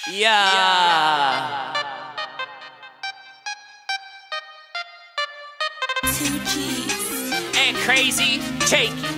Yeah. Two G's And Krazey Jakey.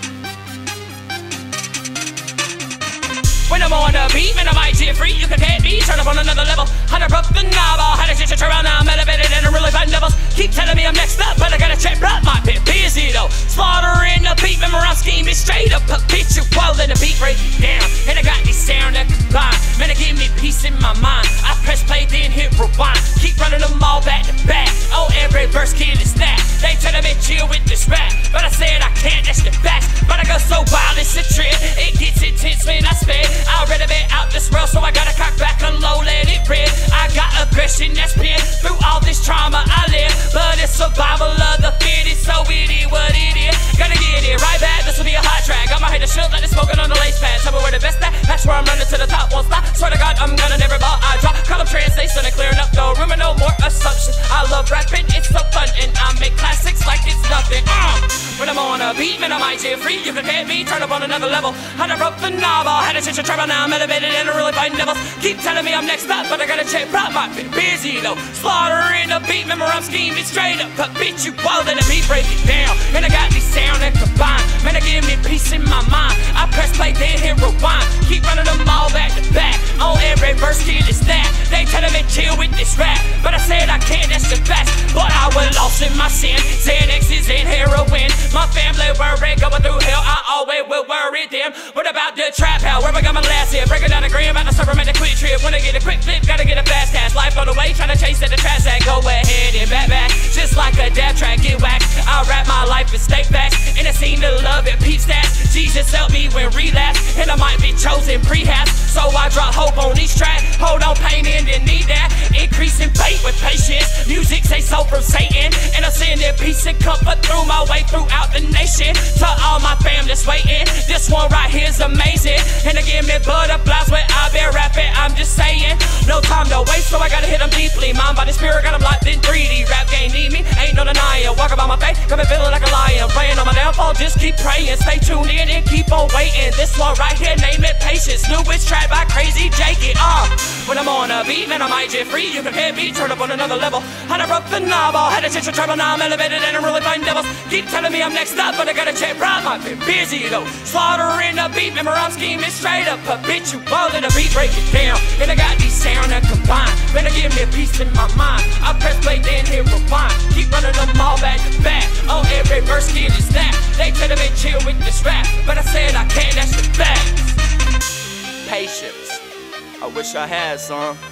When I'm on the beat, man, I might get free. You can get me, turn up on another level. 100 broke the knob, all had a shit around. Now I'm elevated and I'm really fighting devils. Keep telling me I'm next up, but I gotta check up. My bit busy though. Slaughtering the beat, remember I'm scheming straight up. Habitual and the beat break it down. And I got this sound that combine. Man, it give me peace in my mind. I press play, then hit rewind. Keep running them all back to back. Oh, every verse kid is that. They telling me chill with this rap, but I said I can't, that's the facts. But I go so wild, it's a trip. It gets intense when I spit. I already been out this world, so I gotta cock back and low, let it rip. I got aggression that's pinned through all this trauma I live, but it's survival of the fittest, so it is what it is. Gotta get it right back, this will be a hot track. Got my head to shoot like it's smoking on the lace pad. Tell me where the best at, that's where I'm running to the top, won't stop. Swear to God, I'm gonna never ball, I drop. Call them translation and clearing up no room and no more assumptions. I love rapping, it's so fun, and I make classics like it's nothing. When I'm on a beat, man, I might get free. You can get me, turn up on another level. I done broke the knob, I had a shit trouble, now I'm elevated and I'm really fighting devils. Keep telling me I'm next up, but I gotta check up. I've been busy though, slaughtering the beat, remember I'm scheming straight up. But bitch, you wild and the beat break it down. And I got these sound that combine. Man, I give me peace in my mind. I press play, then hit rewind. Keep running them all back to back. On every verse, kid is that. They telling me chill with this rap, but I said I can't, that's the facts. But I was lost in my sin, Xanaxes and heroin. My family worried, going through hell, I always will worry them. What about the trap house, where I got my last hit? Breaking down the green, about to serve them at the quick trip. When I get a quick flip, gotta get a fast cash. Life on the way, trying to chase at the trash that go ahead and back. Just like a dab track, get waxed. I rap my life and stay facts. And I seem to love it, peep stats. Jesus help me when relapse, and I might be chosen pre-haps. So I drop hope on each track. Hold on, pain in, didn't need that. Increasing faith with patience. Music say so from Satan, and I'm sending peace and comfort through my way throughout the nation. To all my fam that's waiting, this one right here's amazing. And to give me butterflies when I've been rapping, I'm just saying, no time to waste, so I gotta hit them deeply. Mind, body, spirit, got them locked in 3D. Rap game need me, ain't no denying. Walk about my face, got me feeling like a lion. Praying on my downfall, just keep praying. Stay tuned in and keep on waiting. This one right here, name it Patience. New it's track by Krazey Jakey. When I'm on a beat, man, I might get free. You can hit me, turn up on another level. I done broke the knob, all had a shit trouble, now I'm elevated and I'm really fighting devils. Keep telling me I'm next up, but I gotta check right. I've been busy though, slaughtering the beat, remember I'm scheming straight up. Habitual and the beat break it down. And I got these sound that combine. Man, I give me a peace in my mind. I press play, then hit rewind. Keep running them all back to back. On every verse, kid is that. They telling me chill with this rap, but I said I can't, that's the facts. Patience, I wish I had some.